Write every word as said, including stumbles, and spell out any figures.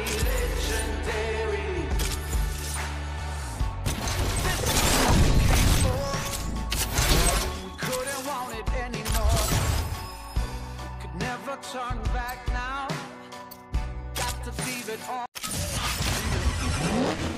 legendary. This is what we came for. We couldn't want it anymore. We could never turn back now. Got to leave it all.